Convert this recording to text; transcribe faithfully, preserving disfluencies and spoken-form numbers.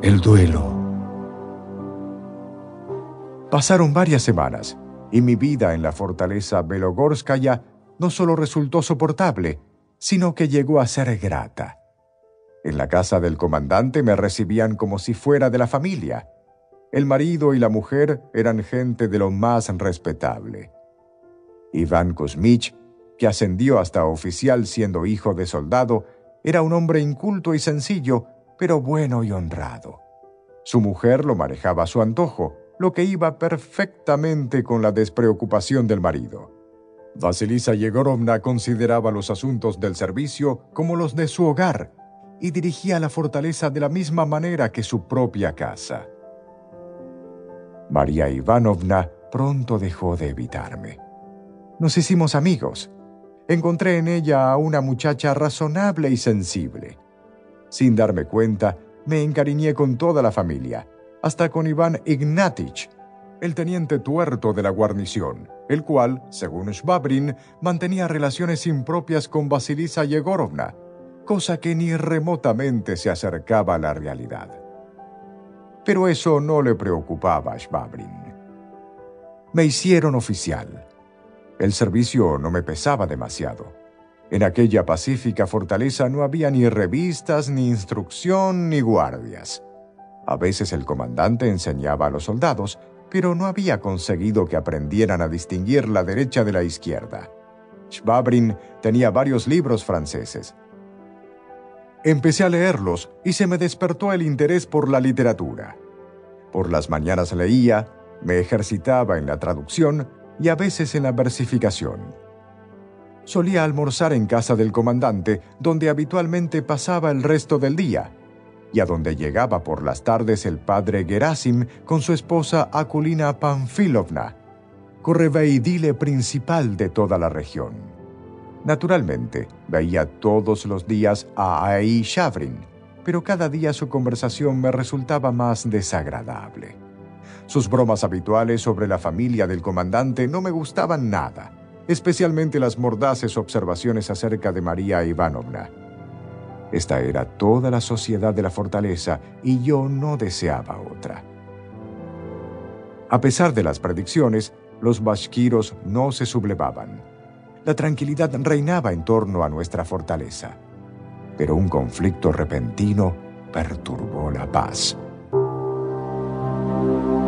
El duelo. Pasaron varias semanas, y mi vida en la fortaleza Belogorskaya no solo resultó soportable, sino que llegó a ser grata. En la casa del comandante me recibían como si fuera de la familia. El marido y la mujer eran gente de lo más respetable. Iván Kuzmich, que ascendió hasta oficial siendo hijo de soldado, era un hombre inculto y sencillo, pero bueno y honrado. Su mujer lo manejaba a su antojo, lo que iba perfectamente con la despreocupación del marido. Vasilisa Yegorovna consideraba los asuntos del servicio como los de su hogar y dirigía la fortaleza de la misma manera que su propia casa. María Ivanovna pronto dejó de evitarme. Nos hicimos amigos. Encontré en ella a una muchacha razonable y sensible. Sin darme cuenta, me encariñé con toda la familia, hasta con Iván Ignatich, el teniente tuerto de la guarnición, el cual, según Shvabrin, mantenía relaciones impropias con Vasilisa Yegorovna, cosa que ni remotamente se acercaba a la realidad. Pero eso no le preocupaba a Shvabrin. Me hicieron oficial. El servicio no me pesaba demasiado. En aquella pacífica fortaleza no había ni revistas, ni instrucción, ni guardias. A veces el comandante enseñaba a los soldados, pero no había conseguido que aprendieran a distinguir la derecha de la izquierda. Shvabrin tenía varios libros franceses. Empecé a leerlos y se me despertó el interés por la literatura. Por las mañanas leía, me ejercitaba en la traducción y a veces en la versificación. Solía almorzar en casa del comandante, donde habitualmente pasaba el resto del día, y a donde llegaba por las tardes el padre Gerasim con su esposa Akulina Panfilovna, correveidile principal de toda la región. Naturalmente, veía todos los días a Ai Shavrin, pero cada día su conversación me resultaba más desagradable. Sus bromas habituales sobre la familia del comandante no me gustaban nada, especialmente las mordaces observaciones acerca de María Ivanovna. Esta era toda la sociedad de la fortaleza y yo no deseaba otra. A pesar de las predicciones, los bashkiros no se sublevaban. La tranquilidad reinaba en torno a nuestra fortaleza. Pero un conflicto repentino perturbó la paz.